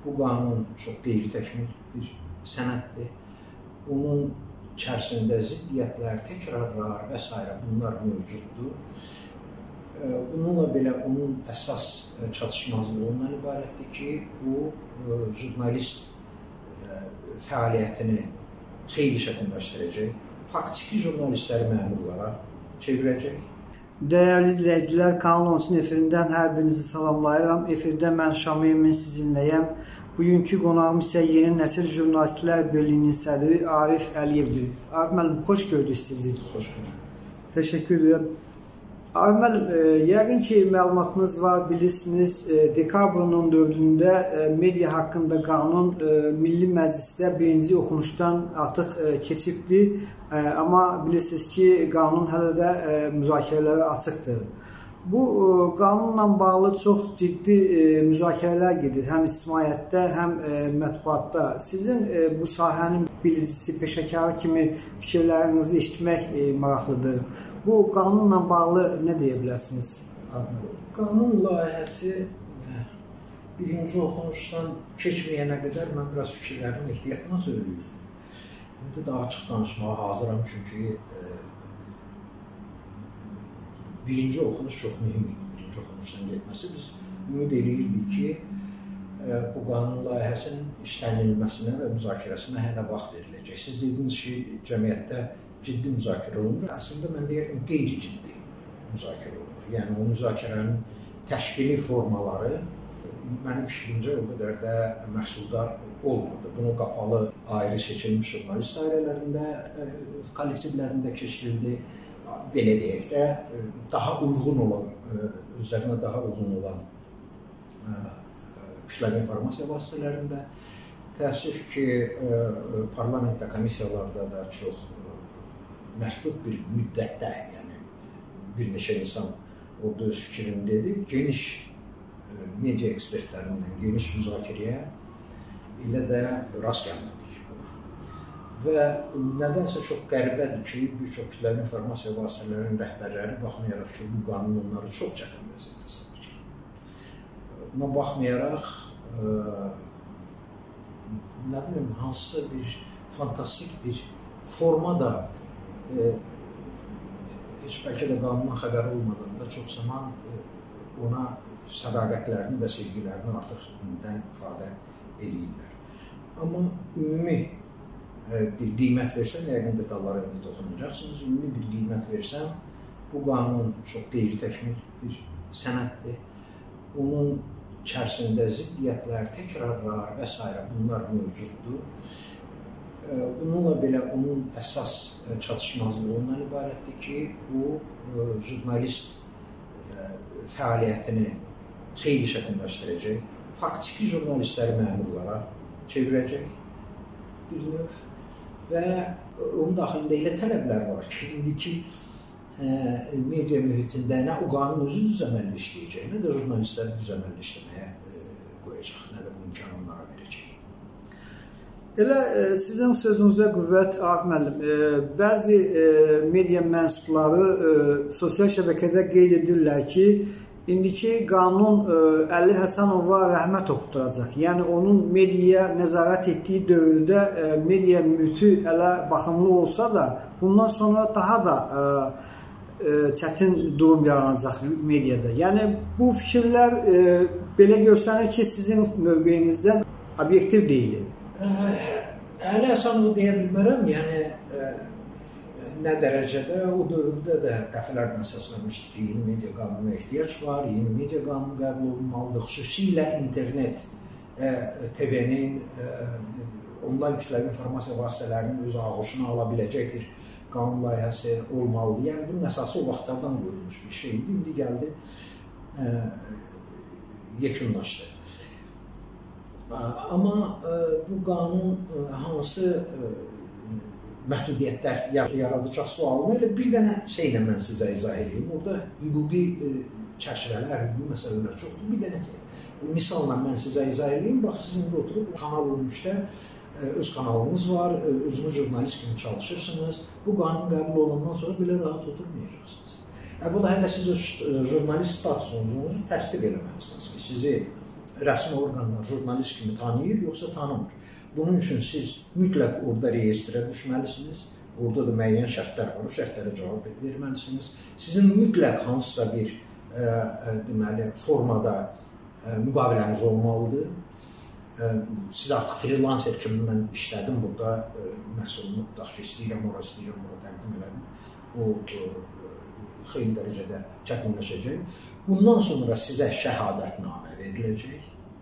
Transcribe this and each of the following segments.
bu qanun çox qeyri-təkmil bir sənəddir. Onun içərisində ziddiyyətlər, təkrarlar və s. bunlar mövcuddur. Bununla belə onun əsas çatışmazlığı ondan ibarətdir ki, bu jurnalist fəaliyyətini xeyli çətinləşdirəcək, faktiki jurnalistləri məmurlara çevirəcək. Dəyərli izləyicilər, Kanal 13-ün efirindən hər birinizi salamlayıram. Efirdə mən Şamil Emin sizinləyəm. Bugünkü qonağım isə Yeni Nəsil Jurnalistlər Birliyinin sədri Arif Əliyevdir. Arif müəllim, xoş gördük sizi. Xoş gördük. Təşəkkür edirəm. Arif müəllim, yəqin ki, məlumatınız var, bilirsiniz, dekabrın 14-də media haqqında qanun Milli Məclisdə birinci oxunuşdan artıq keçibdir. Amma bilirsiniz ki, qanun hələ də müzakirələrə açıqdır. Bu qanunla bağlı çox ciddi müzakirələr gedir, həm ictimaiyyətdə, həm mətbuatda. Sizin bu sahənin bilicisi, peşəkarı kimi fikirlərinizi eşitmək maraqlıdır. Bu qanunla bağlı nə deyə bilərsiniz? Qanun layihəsi birinci oxunuşdan keçməyənə qədər mən biraz fikirlərimi ehtiyatla söyləyirdim. İndi daha açıq danışmağa hazıram, çünki birinci oxunuş çox mühüm idi. Birinci oxunuşdan getməsi. Biz ümid edirdik ki, bu qanun layihəsinin işlənilməsinə və müzakirəsinə hələ vaxt veriləcək. Siz dediniz ki, cəmiyyətdə ciddi müzakirə olunur. Əslində mən deyirəm, qeyri-ciddi müzakirə olunur. Yəni o müzakirənin təşkili formaları mənim fikrimcə o qədər də məhsuldar olmadı. Bunu qapalı, ayrı seçilmiş jurnalist dairələrində, kollektivlərində keçirildi. Belə deyək də, daha uyğun olan, özlərinə daha uyğun olan kütləvi informasiya vasitələrində. Təəssüf ki, parlamentdə, komissiyalarda da çox məhdud bir müddətdə, yəni bir neçə insan orada öz fikrini dedi, geniş media ekspertlərindən geniş müzakirəyə elə də rast gəlmədik buna. Və nədənsə çox qəribədir ki, bir çox kütləvi informasiya vasitələrinin rəhbərləri baxmayaraq ki, bu qanun onları çox çətin vəziyyətə salır. Buna baxmayaraq, nə bilim, hansısa bir fantastik bir formada heç bəlkə də qanundan xəbəri olmadan da çox zaman ona sədaqətlərini və sevgilərini artıq indidən ifadə edirlər. Amma ümumi bir qiymət versəm, yəqin detallara indi toxunacaqsınız, ümumi bir qiymət versəm, bu qanun çox qeyri-təkmil bir sənəddir. Onun içərisində ziddiyyətlər, təkrarlar və s. bunlar mövcuddur. Bununla belə onun əsas çatışmazlığı ondan ibarətdir ki, bu jurnalist fəaliyyətini xeyli çətinləşdirəcək, faktiki jurnalistləri məmurlara çevirəcək bir növ və onun daxilində elə tələblər var ki, indiki media mühitində nə o qanun özü düzəməlli işləyəcək, nə də jurnalistləri düzəməlli işləməyə qoyacaq, nə də bu imkanı onlara verəcək. Elə sizin sözünüzə qüvvət, Arif müəllim, bəzi media mənsubları sosial şəbəkədə qeyd edirlər ki, indiki qanun Əli Həsənova rəhmət oxuturacaq. Yəni, onun mediaya nəzarət etdiyi dövrdə media mühiti elə baxımlı olsa da, bundan sonra daha da çətin durum yaranacaq mediada. Yəni, bu fikirlər belə göstərir ki, sizin mövqeyinizdən obyektiv deyilir. Əli Həsənovu deyə bilmərəm, yəni nə dərəcədə o dövrdə də dəfələrdən səslənmişdir ki, yeni media qanununa ehtiyac var, yeni media qanunu qəbul olunmalıdır, xüsusilə internet, TV-nin, onlayn kütləvi informasiya vasitələrinin öz ağuşuna ala biləcək bir qanun layihəsi olmalıdır. Yəni, bunun əsası o vaxtlardan qoyulmuş bir şeydir, indi gəldi, yekunlaşdı. Amma bu qanun hansı məhdudiyyətlər yaradacaq sualını elə bir dənə şeylə mən sizə izah edeyim. Orada hüquqi çərçivələr, hüquqi məsələlər çoxdur. Bir dənə misalla mən sizə izah edeyim. Bax, siz indi oturub Kanal 13-də öz kanalınız var, özünüz jurnalist kimi çalışırsınız. Bu qanun qəbul olundan sonra belə rahat oturmayacaqsınız. Əvvəla hələ siz öz jurnalist statusunuzu təsdiq eləməlisiniz ki, sizi rəsmi orqanlar jurnalist kimi tanıyır, yoxsa tanımır. Bunun üçün siz mütləq orada reyestrə düşməlisiniz. Orada da müəyyən şərtlər var, o şərtlərə cavab verməlisiniz. Sizin mütləq hansısa bir deməli, formada müqaviləniz olmalıdır. Siz artıq freelancer kimi mən işlədim burada, məhsulunu tutaq ki, istəyirəm, ora təqdim elədim. O xeyli dərəcədə çətinləşəcək. Bundan sonra sizə şəhadətnamə veriləcək,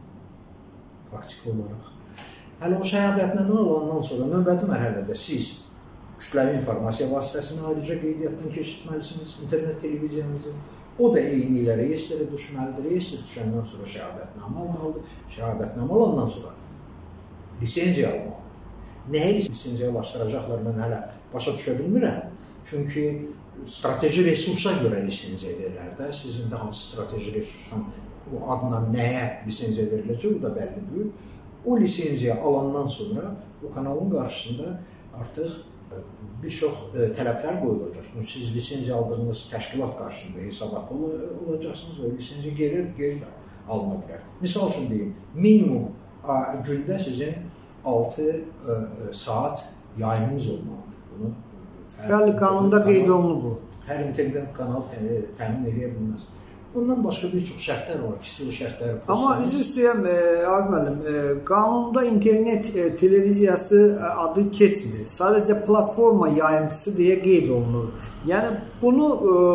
faktiki olaraq. Hələ o şəhadətnamə alandan sonra növbəti mərhələdə siz kütləvi informasiya vasitəsini ayrıca qeydiyyatdan keçirməlisiniz, internet televiziyanızı. O da eyni ilə reyestrə düşməlidir. Reyestr düşəndən sonra şəhadətnamə almalıdır. Şəhadətnamə alandan sonra lisenziya almalıdır. Nəyə lisenziyalaşdıracaqlar mən hələ başa düşə bilmirəm. Çünki strateji resursa görə lisenziya verirlər də. Sizin də hansı strateji resursdan o adla nəyə lisenziya veriləcək, o da bəllidir. O lisenziya alandan sonra o kanalın qarşısında artıq bir çox tələblər qoyulacaq. Siz lisenziya aldığınız təşkilat qarşısında hesabatlı olacaqsınız və lisenziya geri alına bilər. Misal üçün deyim, minimum gündə sizin 6 saat yayımınız olmalıdır. Bəli, qanunda qeyd olunur bu. Hər internet kanal təmin edə bilməz. Ondan başqa bir çox şərtlər var, fiziki şərtlər. Amma üzr istəyirəm, Arif müəllim, qanunda internet televiziyası adı keçmir. Sadəcə platforma yayımçısı deyə qeyd olunur. Yəni bunu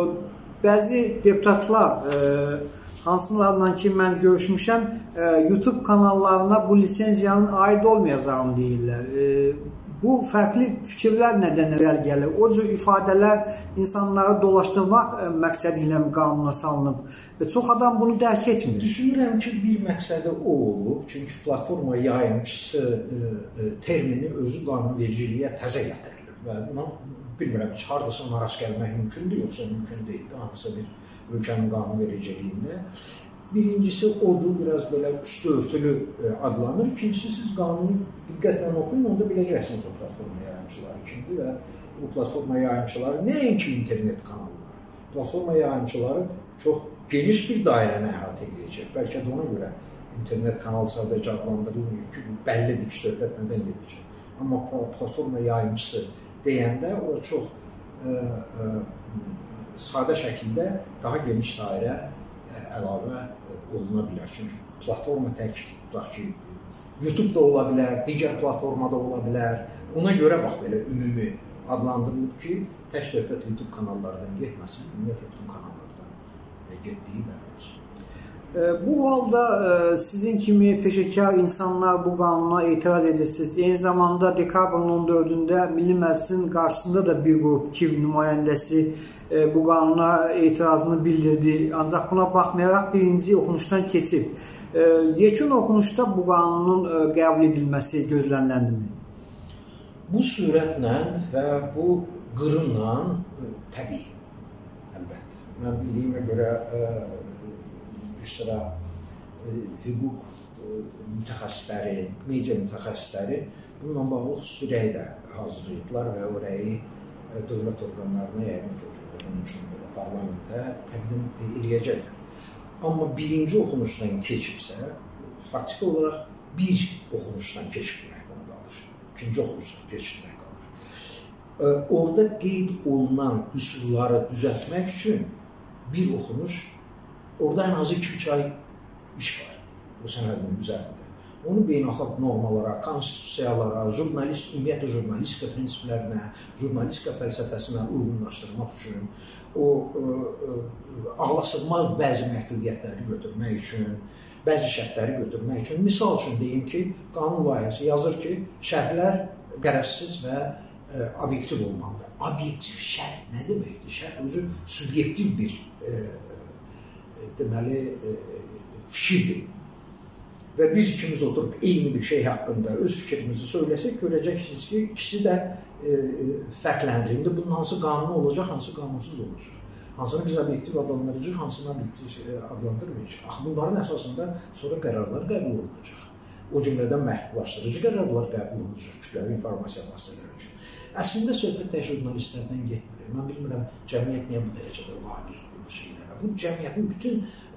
bəzi deputatlar, hansılarla ki mən görüşmüşəm, YouTube kanallarına bu lisenziyanın aid olmayacağını deyirlər. Bu fərqli fikirlər nədən irəli gəlir? O cür ifadələr insanları dolaşdırmaq məqsədi ilə qanuna salınıb. Çox adam bunu dərk etmir. Düşünürəm ki, bir məqsədi o olub. Çünki platforma yayımçısı termini özü qanunvericiliyə təzə gətirilir. Və buna bilmirəm ki, hardasa ona rast gəlmək mümkündür, yoxsa mümkün deyildir. Hansısa bir ölkənin qanunvericiliyində. Birincisi odur, biraz belə üstü örtülü adlanır. İkincisi, siz qanunu diqqətlə oxuyun, onda biləcəksiniz o platforma yayımçıları kimdir və bu platforma yayımçıları nəinki internet kanalları. Platforma yayımçıları çox geniş bir dairəni əhatə edəcək. Bəlkə də ona görə internet kanal sadəcə adlandırılmıyor ki, bəllidir ki, söhbət nədən gedəcək. Amma platforma yayımçısı deyəndə o çox sadə şəkildə daha geniş dairə əlavə oluna bilər. Çünki platforma tək tutaq ki, YouTube da ola bilər, digər platformada ola bilər. Ona görə bax belə ümumi adlandırılıb ki, tək söhbət YouTube kanallardan getməsin, ümumiyyətlə bütün kanallardan getdiyi bəlli olsun. Bu halda sizin kimi peşəkar insanlar bu qanuna etiraz edirsiniz. Eyni zamanda dekabrın 14-də Milli Məclisin qarşısında da bir qrup KİV nümayəndəsi bu qanuna etirazını bildirdi. Ancaq buna baxmayaraq birinci oxunuşdan keçib. Yekun oxunuşda bu qanunun qəbul edilməsi gözləniləndirmi? Bu sürətlə və bu qırımla təbii, əlbəttə. Mən bildiyimə görə bir sıra hüquq mütəxəssisləri, media mütəxəssisləri bununla bağlı xüsusi rəy də hazırlayıblar və o rəyi dövlət orqanlarına yəqin ki, onun üçün belə parlamentə təqdim edəcəklər. Amma birinci oxunuşdan keçibsə, faktiki olaraq bir oxunuşdan keçirmək qalır. İkinci oxunuşdan keçirmək qalır. Orada qeyd olunan qüsurları düzəltmək üçün bir oxunuş, orada ən azı 2-3 ay iş var o sənədin üzərində. Onu beynəlxalq normalara, konstitusiyalara, ümumiyyətlə jurnalistika prinsiplərinə, jurnalistika fəlsəfəsinə uyğunlaşdırmaq üçün, o ağlasığmaz bəzi məhdudiyyətləri götürmək üçün, bəzi şərtləri götürmək üçün. Misal üçün deyim ki, qanun layihəsi yazır ki, şərhlər qərəzsiz və obyektiv olmalıdır. Obyektiv şərh nə deməkdir? Şərh özü subyektiv bir deməli fikirdir. Və biz ikimiz oturub eyni bir şey haqqında öz fikrimizi söyləsək, görəcəksiniz ki, ikisi də fərqlənir. İndi bunun hansı qanuni olacaq, hansı qanunsuz olacaq. Hansını biz obyektiv adlandıracaq, hansını obyektiv adlandırmayacaq. Axı bunların əsasında sonra qərarlar qəbul olunacaq. O cümlədən məhdudlaşdırıcı qərarlar qəbul olunacaq kütləvi informasiya vasitələri üçün. Əslində söhbət tək jurnalistlərdən getmir. Mən bilmirəm, cəmiyyət niyə bu dərəcədə laqeyddir bu şeylərə. Bu cəmiyyətin bütün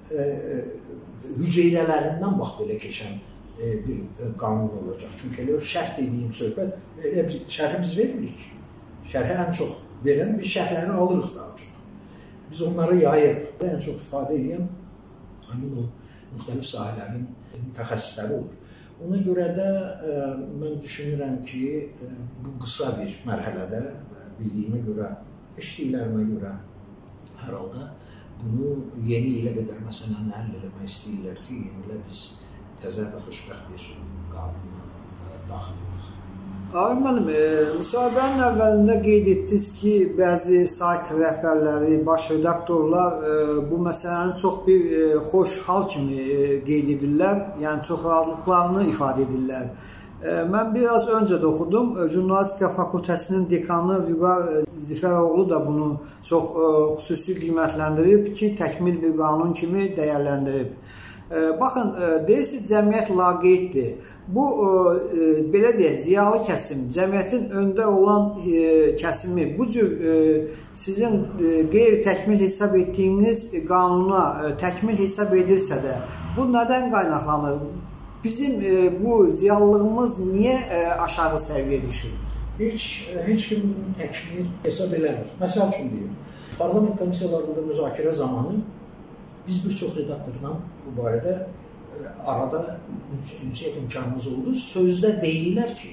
hüceyrələrindən bax belə keçən bir qanun olacaq. Çünki elə o şərh dediyim söhbət, şərhi biz vermirik. Şərhi ən çox verən, biz şərhləri alırıq daha çox. Biz onları yayırıq. Ən çox ifadə edən həmin o müxtəlif sahələrin mütəxəssisləri olur. Ona görə də mən düşünürəm ki, bu qısa bir mərhələdə, bildiyimə görə, eşitdiklərimə görə hər halda bunu yeni ilə qədər məsələni həll eləmək istəyirlər ki, yeni ilə biz təzə və xoşbəxt bir qanuna daxil olmaq. Arif müəllim, müsahibənin əvvəlində qeyd etdiniz ki, bəzi sayt rəhbərləri, baş redaktorlar bu məsələni çox bir xoş hal kimi qeyd edirlər, yəni çox razılıqlarını ifadə edirlər. Mən biraz öncə də oxudum, Jurnalistika Fakültəsinin dekanı Vüqar Zifəroğlu da bunu çox xüsusi qiymətləndirib ki, təkmil bir qanun kimi dəyərləndirib. Baxın, deyirsiniz, cəmiyyət laqeyddir. Bu, belə deyək, ziyalı kəsim, cəmiyyətin öndə olan kəsimi bu cür sizin qeyri-təkmil hesab etdiyiniz qanuna təkmil hesab edirsə də, bu nədən qaynaqlanır? Bizim bu ziyallılığımız niyə aşağı səviyyə düşür? Heç kim bunu təkmil hesab eləmir. Məsəl üçün deyim, parlament komissiyalarında müzakirə zamanı biz bir çox redaktordan bu barədə arada ünsiyyət imkanımız oldu. Sözdə deyirlər ki,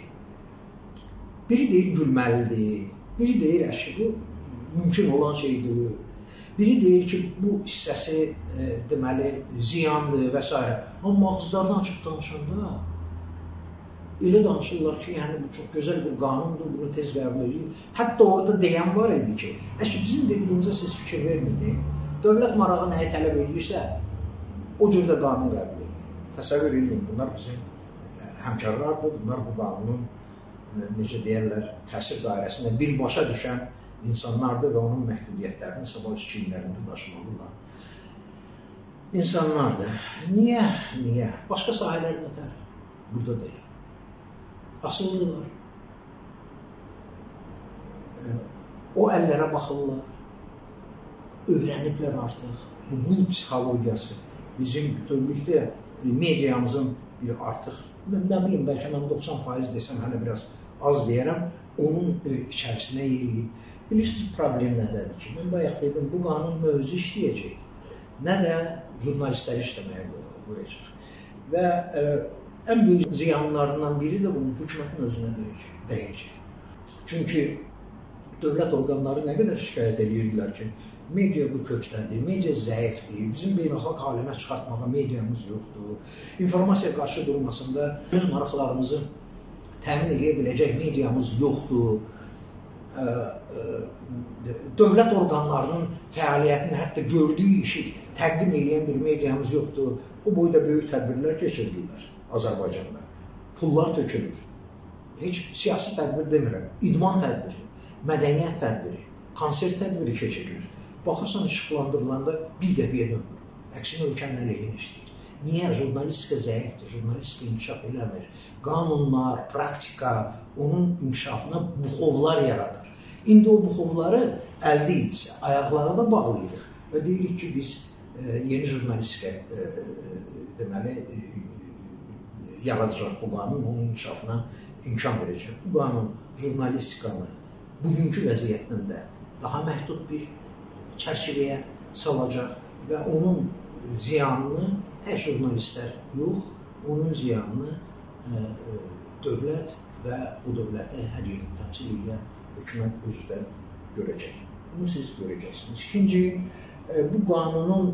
biri deyir gülməlidir, biri deyir bu mümkün olan şeydir, biri deyir ki, bu hissəsi deməli ziyandır və s. Amma mağazalardan açıb danışanda elə danışırlar ki, yəni bu çox gözəl bir qanundur, bunu tez qəbul edin. Hətta orada deyən var idi ki, bizim dediyimizə siz fikir verməyin. Dövlət marağı nəyi tələb edirsə, o cür də qanun qəbul edir. Təsəvvür edin, bunlar bizim həmkarlardır, bunlar bu qanunun, necə deyərlər, təsir dairəsində birbaşa düşən insanlardır və onun məhdudiyyətlərini sabah öz çiyinlərində daşımalılar. İnsanlardır. Niyə? Başqa sahələr nətər? Burada deyil. Asıldılar. O əllərə baxırlar. Öyrəniblər artıq. Bu qul psixologiyası bizim bütövlükdə mediamızın bir artıq, nə bilim, bəlkə mən 90% desəm, hələ biraz az deyərəm, onun içərisinə yeriyib. Bilirsiniz, problem nədədir ki, mən bayaq dedim, bu qanun mövzu işləyəcək, nə də jurnalistləri işləməyə qoyacaq. Və ən böyük ziyanlarından biri də bunun hökumətin özünə dəyəcək. Çünki dövlət orqanları nə qədər şikayət edirdilər ki, media bu kökdədir, media zəifdir, bizim beynəlxalq aləmə çıxartmağa mediamız yoxdur, informasiya qarşı durmasında öz maraqlarımızı təmin edə biləcək mediamız yoxdur, dövlət orqanlarının fəaliyyətini, hətta gördüyü işi təqdim edən bir mediamız yoxdur. O boyda böyük tədbirlər keçirdirlər Azərbaycanda. Pullar tökülür. Heç siyasi tədbir demirəm, idman tədbiri, mədəniyyət tədbiri, konsert tədbiri keçirilir. Baxırsan, işıqlandırılanda bir qəpiyə dönmür. Əksinə ölkənin əleyhinə işləyir. Niyə? Jurnalistika zəifdir, jurnalistika inkişaf eləmir. Qanunlar, praktika onun inkişafına buxovlar yaradır. İndi o buxovları əldə edirsə, ayaqlara da bağlayırıq və deyirik ki, biz yeni jurnalistika deməli yaradacaq bu qanun, onun inkişafına imkan verəcək. Bu qanun jurnalistikanı bugünkü vəziyyətdən də daha məhdud bir çərçivəyə salacaq və onun ziyanını tək jurnalistlər yox, onun ziyanını dövlət və o dövləti hər yerdə təmsil edən hökumət özü də görəcək. Bunu siz görəcəksiniz. İkinci, bu qanunun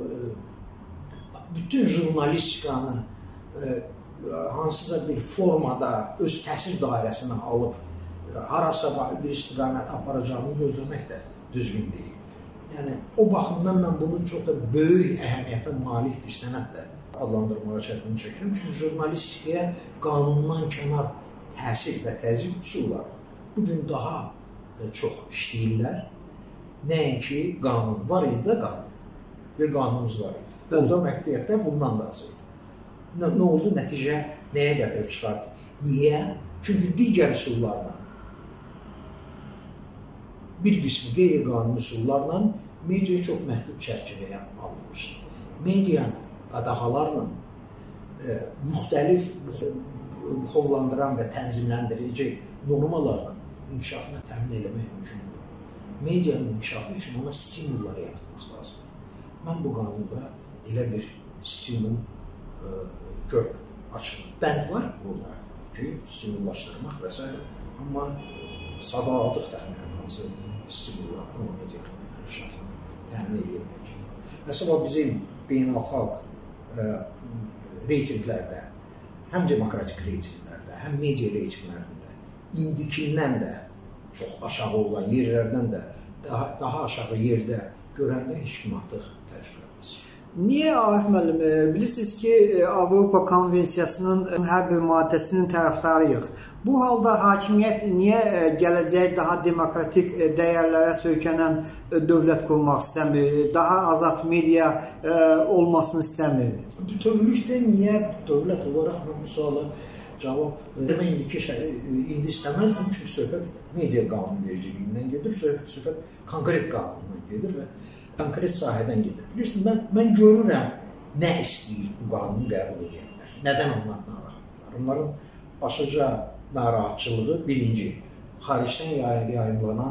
bütün jurnalistikanı hansısa bir formada öz təsir dairəsinə alıb harasa bir istiqamət aparacağını gözləmək də düzgün deyil. Yəni, o baxımdan mən bunu çox da böyük əhəmiyyətə malik bir sənətlə adlandırmağa çətinlik çəkirəm. Çünki jurnalistikaya qanundan kənar təsir və təzyiq üsulları bugün daha çox işləyirlər. Nəinki qanun var idi də qanun. Bir qanunumuz var idi. Orada məhdudiyyətlər bundan da az idi. Nə oldu? Nəticə nəyə gətirib çıxardı? Niyə? Çünki digər üsullarla, bir qismi qeyri-qanuni üsullarla media çox məhdud çərçivəyə alınmışdır. medianı qadağalarla müxtəlif buxovlandıran və tənzimləndirici normalarla inkişafını təmin eləmək mümkündür. Medianın inkişafı üçün ona stimullar yaratmaq lazımdır. Mən bu qanunda elə bir stimul görmədim, açıqdır. Bənd var burada ki, stimullaşdırmaq və s. Amma sadalıq təxminən hansı stimullardan o media inkişafını təmin edə biləcək. Məsələn, bizim beynəlxalq reytinqlərdə, həm demokratik reytinqlərdə, həm media reytinqlərində indikindən də çox aşağı olan yerlərdən də daha aşağı yerdə görəndə heç kim artıq təcrübəmiz. Niyə Arif müəllim, bilirsiniz ki, Avropa Konvensiyasının hər bir maddəsinin tərəfdarıyıq. Bu halda hakimiyyət niyə gələcək daha demokratik dəyərlərə söykənən dövlət qurmaq istəmir, daha azad media olmasını istəmir? Bütövlükdə niyə dövlət olaraq mən bu suala cavab vermək indi istəməzdim, çünki söhbət media qanunvericiliyindən gedir, söhbət konkret qanundan gedir və konkret sahədən gedir. Bilirsiniz, mən görürəm nə istəyir bu qanunu qəbul edənlər, nədən onlar narahatlar. Onların başlıca narahatçılığı birinci, xaricdən yayımlanan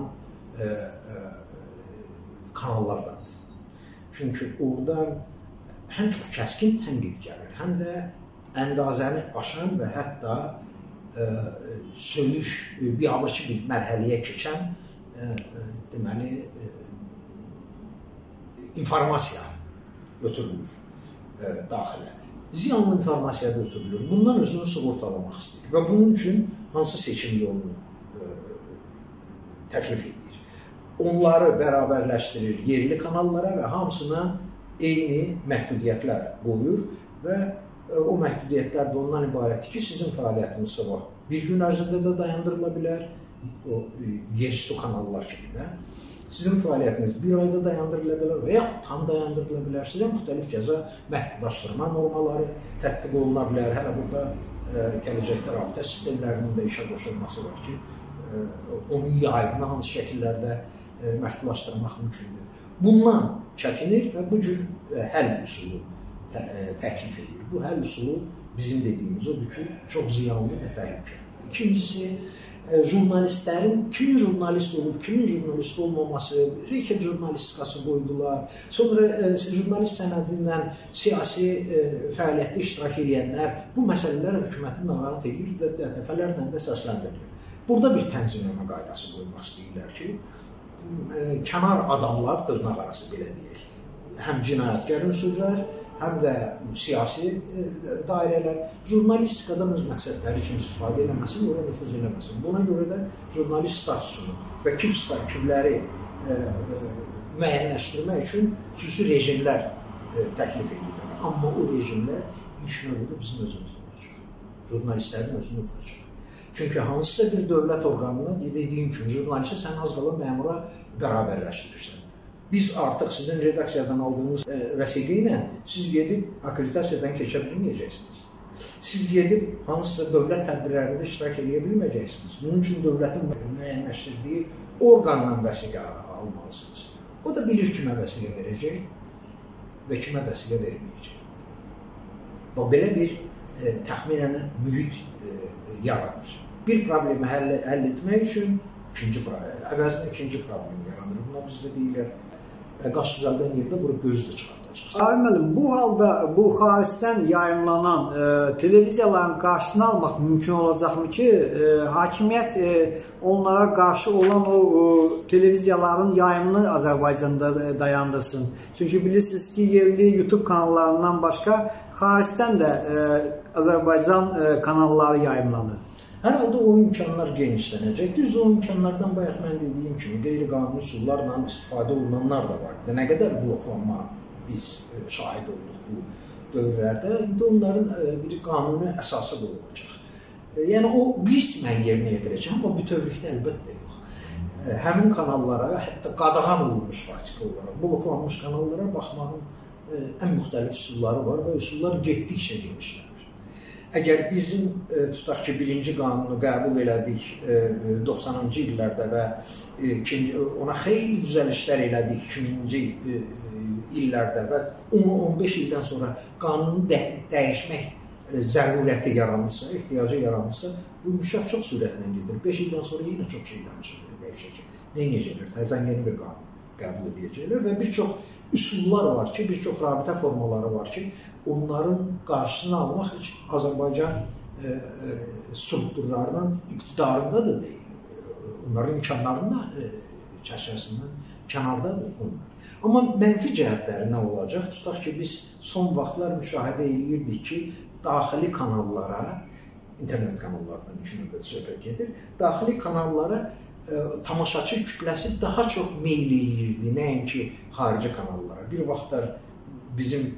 kanallardandır. Çünki oradan həm çox kəskin tənqid gəlir, həm də əndazəni aşan və hətta söyüş, biabırçı bir mərhələyə keçən deməli, informasiya götürülür daxilə. Ziyanlı informasiya da götürülür. Bundan özünü sığortalamaq istəyir və bunun üçün hansı seçim yolunu təklif edir. Onları bərabərləşdirir yerli kanallara və hamısına eyni məhdudiyyətlər qoyur və o məhdudiyyətlər də ondan ibarətdir ki, sizin fəaliyyətiniz sabah bir gün ərzində də dayandırıla bilər, o yerüstü kanallar kimi də. Sizin fəaliyyətiniz bir ayda dayandırıla bilər və yaxud tam dayandırıla bilər. Sizə müxtəlif cəza məhdudlaşdırma normaları tətbiq oluna bilər. Hələ burada gələcəkdə rabitə sistemlərinin də işə qoşulması var ki, onun yayını hansı şəkillərdə məhdudlaşdırmaq mümkündür. Bundan çəkinir və bu cür həll üsulu təklif edir. Bu həll üsulu bizim dediyimiz odur ki, çox ziyanlı və təhlükəli. İkincisi, jurnalistlərin kimin jurnalist olub, kimin jurnalist olmaması, reket jurnalistikası qoydular. Sonra jurnalist sənədindən siyasi fəaliyyətdə iştirak edənlər bu məsələlər hökuməti narahat edir və dəfələrlə də səsləndirilir. Burada bir tənzimləmə qaydası qoymaq istəyirlər ki, kənar adamlar, dırnaq arası belə deyək, həm cinayətkar unsurlar, həm də siyasi dairələr jurnalistikadan öz məqsədləri üçün istifadə eləməsin, ora nüfuz eləməsin. Buna görə də jurnalist statusunu və küfləri müəyyənləşdirmək üçün xüsusi rejimlər təklif edirlər. Amma o rejimlər ilk növbədə bizim özümüz olacaq. Jurnalistlərin özünü vuracaq. Çünki hansısa bir dövlət orqanına dediyim kimi, jurnalisti sən az qala məmura bərabərləşdirirsən. Biz artıq sizin redaksiyadan aldığınız vəsiqə ilə siz gedib akkreditasiyadan keçə bilməyəcəksiniz. Siz gedib hansısa dövlət tədbirlərində iştirak edə bilməyəcəksiniz. Bunun üçün dövlətin müəyyənləşdirdiyi orqandan vəsiqə almalısınız. O da bilir kimə vəsiqə verəcək və kimə vəsiqə verməyəcək. Belə bir təxminən mühit yaranır. Bir problemi həll etmək üçün əvəzinə ikinci problemi yaranır. Buna bizdə deyirlər, qaş düzəldən yerdə vurub gözü də çıxardacaq. Arif müəllim, bu halda bu xaricdən yayımlanan televiziyaların qarşısını almaq mümkün olacaqmı ki, hakimiyyət onlara qarşı olan o televiziyaların yayımını Azərbaycanda dayandırsın? Çünki bilirsiniz ki, yerli YouTube kanallarından başqa xaricdən də Azərbaycan kanalları yayımlanır. Hər halda o imkanlar genişlənəcək. Düzdür, o imkanlardan bayaq mən dediyim kimi qeyri-qanuni üsullarla istifadə olunanlar da var. Nə qədər bloklanma biz şahid olduq bu dövrlərdə, indi onların bir qanuni əsası da olacaq. Yəni o qismən yerinə yetirəcək, amma bütövlükdə əlbəttə yox. Həmin kanallara, hətta qadağan olunmuş faktiki olaraq, bloklanmış kanallara baxmağın ən müxtəlif üsulları var və üsullar getdikcə genişlənir. Əgər bizim, tutaq ki, birinci qanunu qəbul elədik 90-cı illərdə və ona xeyli düzəlişlər elədik 2000-ci illərdə və 10-15 ildən sonra qanunu dəyişmək zəruriyyəti yaranırsa, ehtiyacı yaranırsa, bu inkişaf çox sürətlə gedir. 5 ildən sonra yenə çox şeydən dəyişəcək. Necələr? Təzən yeni bir qanun qəbul edəcəklər və bir çox üsullar var ki, bir çox rabitə formaları var ki, onların qarşısını almaq üçün Azərbaycan strukturlarının iqtidarında da deyil. Onların imkanlarının çərçivəsindən kənardadır onlar. Amma mənfi cəhətləri nə olacaq? Tutaq ki, biz son vaxtlar müşahidə edirdik ki, daxili kanallara, internet kanallarından iki növbədə söhbət gedir, daxili kanallara tamaşaçı kütləsi daha çox meyl edirdi, nəinki xarici kanallara. Bir vaxtlar bizim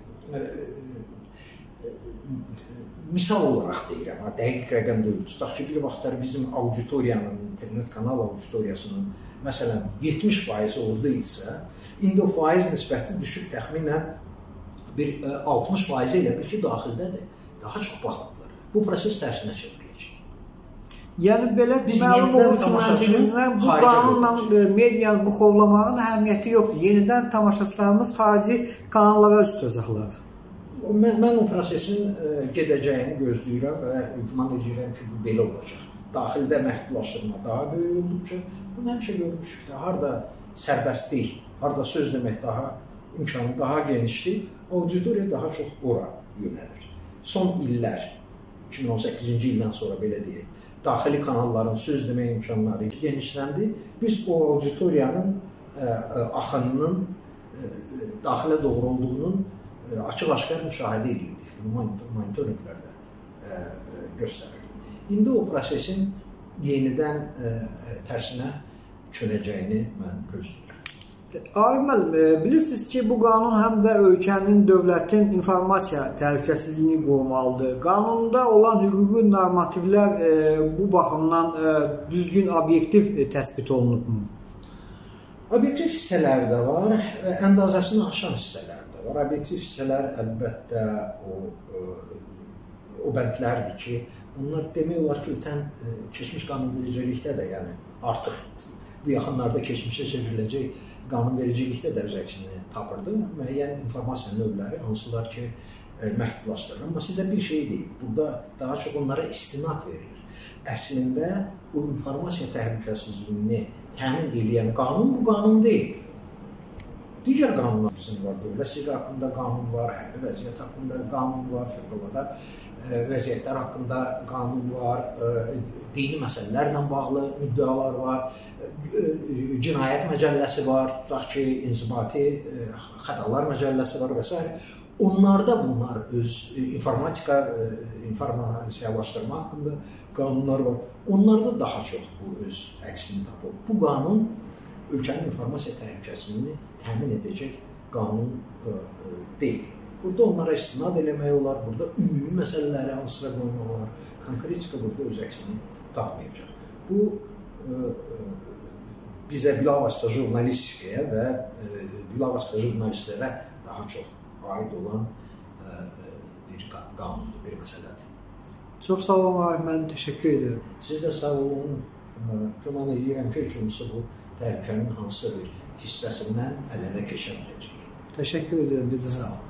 misal olaraq deyirəm, dəqiq rəqəm deyil. Tutaq ki, bir vaxtlar bizim auditoriyanın, internet kanal auditoriyasının məsələn 70% orada idisə, indi o faiz nisbəti düşüb təxminən bir 60% elə bir ki, daxildədir. Daha çox baxırlar. Bu proses tərsinə çevriləcək. Yəni belə məlum olur ki, məntiqizdən bu qanunla medianı buxovlamağın əhəmiyyəti yoxdur. Yenidən tamaşaçılarımız xarici kanallara üst tutacaqlar. Mən o prosesin gedəcəyini gözləyirəm və güman edirəm ki, bu belə olacaq. Daxildə məhdudlaşdırma daha böyük olduqca, bunu həmişə görmüşük də, harada sərbəstlik, harada söz demək imkanı daha genişdir, auditoriya daha çox ora yönəlir. Son illər, 2018-ci ildən sonra belə deyək, daxili kanalların söz demək imkanları genişləndi. Biz o auditoriyanın axınının daxilə doğru olduğunun açıq-aşkar müşahidə edirdik, monitorinqlərdə göstərirdi. İndi o prosesin yenidən tərsinə çönəcəyini mən gözləyirəm. Arif müəllim, bilirsiniz ki, bu qanun həm də ölkənin, dövlətin informasiya təhlükəsizliyini qorumalıdır. Qanunda olan hüquqi normativlər bu baxımdan düzgün, obyektiv təsbit olunubmu? Obyektiv hissələr də var, əndazəsini aşan hissələr də var. Obyektiv hissələr əlbəttə o bəndlərdir ki, onlar demək olar ki, ötən keçmiş qanunvericilikdə də, yəni artıq bu yaxınlarda keçmişə çevriləcək qanunvericilikdə də öz əksini tapırdı. Müəyyən informasiya növləri, hansılar ki, məhdudlaşdırılır. Amma sizə bir şey deyim, burada daha çox onlara istinad verilir. Əslində, bu informasiya təhlükəsizliyini təmin edən qanun bu qanun deyil. Digər qanunlar bizim var, dövlət sirri haqqında qanun var, hərbi vəziyyət haqqında qanun var, fövqəladə vəziyyətlər haqqında qanun var, dini məsələlərlə bağlı müddəalar var, cinayət məcəlləsi var, tutaq ki, inzibati xətalar məcəlləsi var və s. Onlarda bunlar öz informasiyalaşdırma haqqında qanunlar var. Onlarda daha çox bu öz əksini tapır. Bu qanun ölkənin informasiya təhlükəsizliyini təmin edəcək qanun deyil. Burada onlara istinad eləmək olar, burada ümumi məsələləri hansıra qoymaq olar. Konkretika burada öz əksini tapmayacaq. Bu, bizə bilavasitə jurnalistikaya və bilavasitə jurnalistlərə daha çox aid olan bir qanundur, bir məsələdir. Çox sağ olun, Arif müəllim, təşəkkür edirəm. Siz də sağ olun. Güman edirəm ki, üçüncüsü bu təhlükənin hansısa bir hissəsindən əl-ələ keçə biləcək. Təşəkkür edirəm, bir də. Sağ olun.